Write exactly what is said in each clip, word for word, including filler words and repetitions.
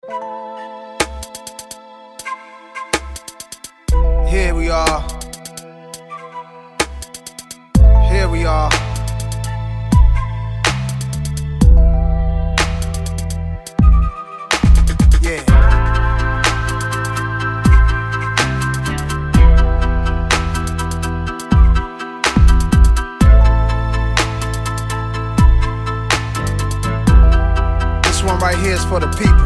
Here we are. Here we are. Yeah. This one right here is for the people.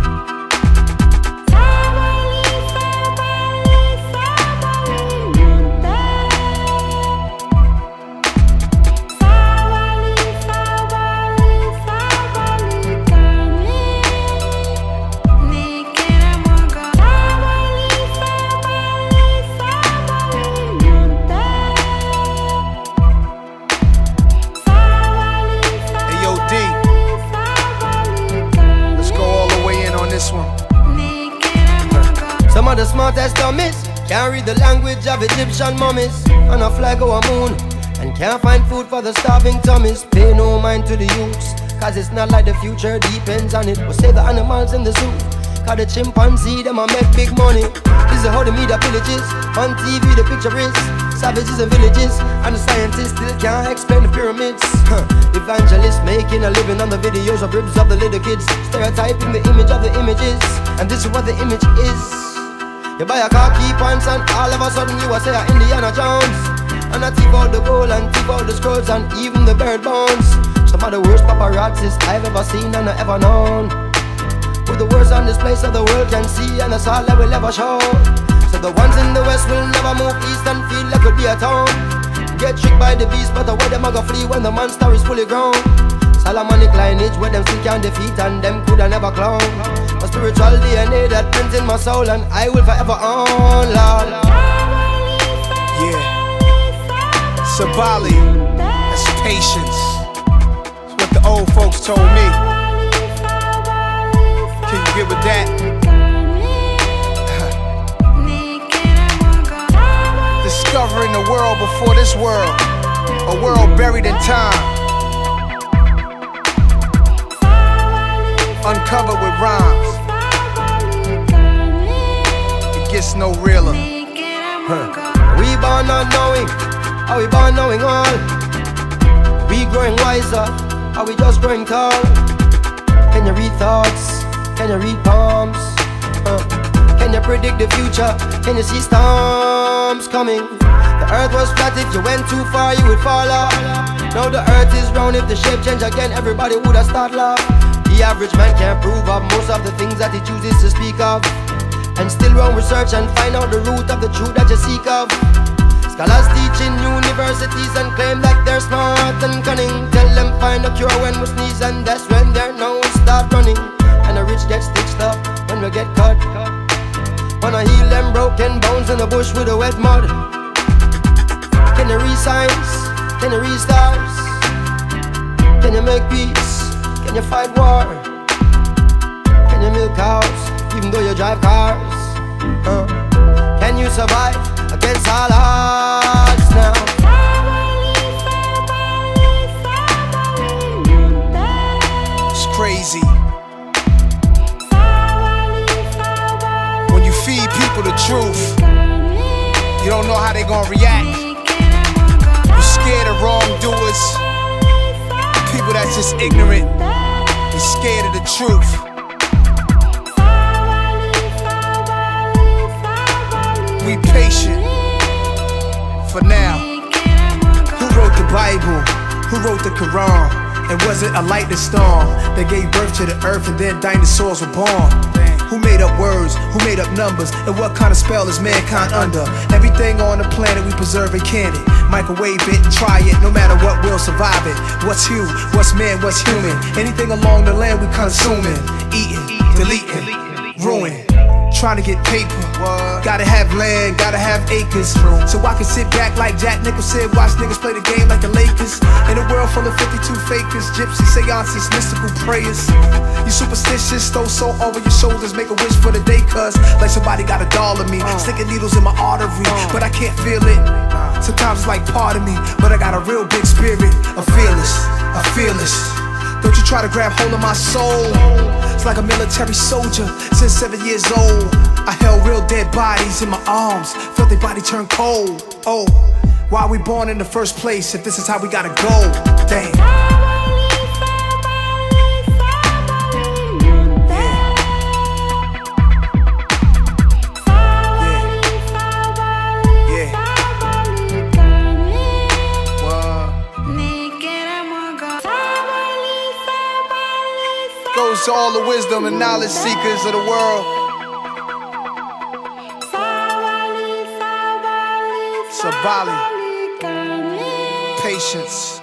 Some of the smartest dummies can't read the language of Egyptian mummies, and a flag over a moon, and can't find food for the starving tummies. Pay no mind to the youths, cause it's not like the future depends on it. We'll save the animals in the zoo, cause the chimpanzee them a make big money. This is how the media villages, on T V the picture is savages and villages, and the scientists still can't explain the pyramids. Huh. Evangelists making a living on the videos of ribs of the little kids, stereotyping the image of the images, and this is what the image is. You buy a car, key points, and all of a sudden you are say a Indiana Jones, and I thief out the gold and thief out the scrolls and even the bird bones. Some of the worst paparazzis I've ever seen and I ever known, with the worst on display so the world can see, and that's all I will ever show. So the ones in the west will never move east and feel like it'll be a town. Get tricked by the beast, but away them a go flee when the monster is fully grown. Solomonic lineage where them still can't defeat and them coulda never clone. A spiritual D N A that prints in my soul and I will forever own, Lord. Yeah. Sabali, that's patience. That's what the old folks told me. Can you get with that? Discovering the world before this world, a world buried in time, uncovered with rhymes. It gets no realer. Huh. We born not knowing, are we born knowing all? We growing wiser, are we just growing tall? Can you read thoughts? Can you read palms? Uh. Can you predict the future? Can you see storms coming? The earth was flat, if you went too far you would fall off. Now the earth is round, if the shape change again everybody would have start laugh. The average man can't prove of most of the things that he chooses to speak of, and still run research and find out the root of the truth that you seek of. Scholars teach in universities and claim that they're smart and cunning. Tell them find a cure when we sneeze, and that's when their nose start running. And the rich get stitched up when we get cut. Wanna heal them broken bones in the bush with the wet mud. Can you read signs? Can you read stars? Can you make peace? Can you fight war? Can you milk cows even though you drive cars? Uh, can you survive against all odds now? It's crazy. When you feed people the truth, you don't know how they gonna react. You're scared of wrongdoers, people that's just ignorant. You're scared of the truth. Be patient for now. Who wrote the Bible? Who wrote the Quran? And was it a lightning storm that gave birth to the earth and then dinosaurs were born? Who made up words? Who made up numbers? And what kind of spell is mankind under? Everything on the planet we preserve and can it. Microwave it and try it, no matter what, we'll survive it. What's you? What's man? What's human? Anything along the land we consuming, eating, deleting, ruin. Trying to get paper, what? Gotta have land, gotta have acres. True. So I can sit back like Jack Nicholson, watch niggas play the game like the Lakers. In a world full of fifty-two fakers, gypsy seances, mystical prayers. You superstitious, throw salt over your shoulders, make a wish for the day, cuz like somebody got a doll of me, uh. sticking needles in my artery, uh. but I can't feel it. Sometimes it's like part of me, but I got a real big spirit, a fearless, a fearless. Don't you try to grab hold of my soul. It's like a military soldier since seven years old. I held real dead bodies in my arms, felt their body turn cold. Oh, why are we born in the first place if this is how we gotta go? Damn. Goes to all the wisdom and knowledge seekers of the world. Sabali, patience.